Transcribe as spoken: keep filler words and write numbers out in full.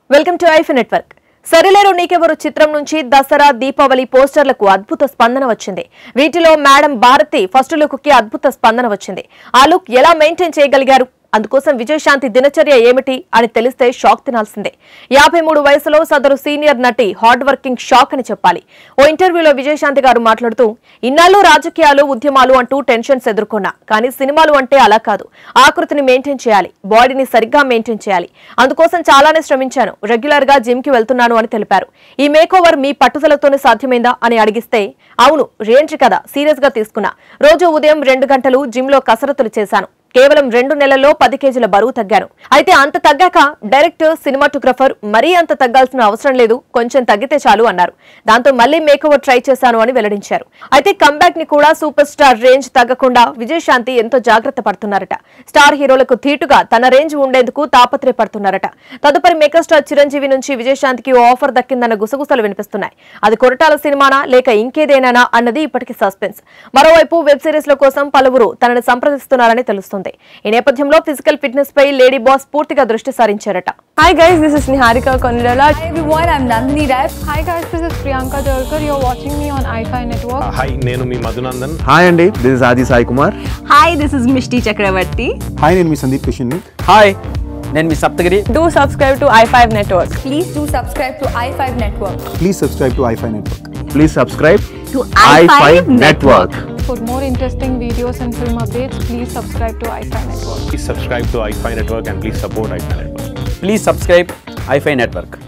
Welcome to iFi network. Sarileru Neekevvaru చిత్రం నుంచి దసరా దీపావళి పోస్టర్లకు అద్భుత స్పందన వచ్చింది. వీటిలో మేడం భారతి ఫస్ట్ లుక్ కి అద్భుత స్పందన వచ్చింది. ఆ లుక్ ఎలా మెయింటైన్ చేయగలిగారు, అందుకోసం విజయశాంతి దినచర్య ఏమిటి అని తెలిస్తే షాక్ తినాల్సిందే. యాభై మూడు వయసులో సదరు సీనియర్ నటి హార్డ్ వర్కింగ్ షాక్ అని చెప్పాలి. ఓ ఇంటర్వ్యూలో విజయశాంతి గారు మాట్లాడుతూ, ఇన్నాళ్ళు రాజకీయాలు ఉద్యమాలు అంటూ టెన్షన్స్ ఎదుర్కొన్నా, కానీ సినిమాలు అంటే అలా కాదు. ఆకృతిని మెయింటైన్ చేయాలి, బాడీని సరిగ్గా మెయింటైన్ చేయాలి. అందుకోసం చాలానే శ్రమించాను. రెగ్యులర్ గా జిమ్ కి వెళ్తున్నాను అని తెలిపారు. ఈ మేకోవర్ మీ పట్టుదలతోనే సాధ్యమైందా అని అడిగిస్తే, అవును, రేంజ్ కదా, సీరియస్ గా తీసుకున్నా. రోజు ఉదయం రెండు గంటలు జిమ్ లో కసరత్తులు చేశాను. కేవలం రెండు నెలల్లో పది కేజీల బరువు తగ్గాను. అయితే అంత తగ్గాక డైరెక్టర్, సినిమాటోగ్రఫర్ మరీ అంత తగ్గాల్సిన అవసరం లేదు, కొంచెం తగ్గితే చాలు అన్నారు. దాంతో మళ్లీ మేకోవర్ ట్రై చేశాను అని వెల్లడించారు. అయితే కంబ్యాక్ ని కూడా సూపర్ స్టార్ రేంజ్ తగ్గకుండా విజయశాంతి ఎంతో జాగ్రత్త పడుతున్నారట. స్టార్ హీరోలకు ధీటుగా తన రేంజ్ ఉండేందుకు తాపత్రయపడుతున్నారట. తదుపరి మెగాస్టార్ చిరంజీవి నుంచి విజయశాంతికి ఓ ఆఫర్ దక్కిందన్న గుసగుసలు వినిపిస్తున్నాయి. అది కొరటాల సినిమానా లేక ఇంకేదేనా అన్నది ఇప్పటికీ సస్పెన్స్. మరోవైపు వెబ్ సిరీస్ ల కోసం పలువురు తనని సంప్రదిస్తున్నారని తెలుస్తుంది. ఈ నేపథ్యంలో ఫిజికల్ ఫిట్నెస్ పై లేడీ బాస్ పూర్తిగా దృష్టి సారించారట. Hi guys, this is Niharika Konirala. Hi everyone, I'm Nandini Rai. Hi guys, this is Priyanka Jalkar. You're watching me on iFi Network. Uh, hi, నేను మీ మధునందన్. హాయ్ అండి, this is Aadi Sai Kumar. Hi, this is Mishti Chakravarti. Hi, నేను మీ Sundeep Kishan. Hi, నేను మీ Saptagiri. Do subscribe to iFi Network. Please do subscribe to iFi Network. Please subscribe to iFi network. Please subscribe To iFi iFi network. For more interesting videos and film updates, please subscribe to iFi Network. Please subscribe to iFi Network and please support iFi Network. Please subscribe iFi network.